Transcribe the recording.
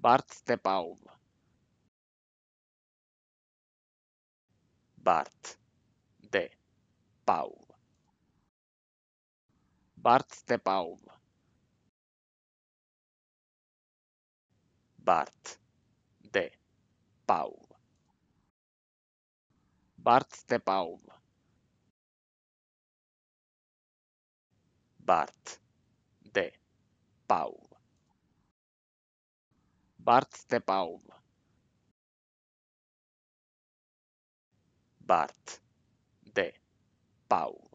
Bart de Paul. Bart de Paul. Bart de Paul. Bart de Paul. Bart de Paul. Bart de Paul. Bart de Paul. Bart de Paul.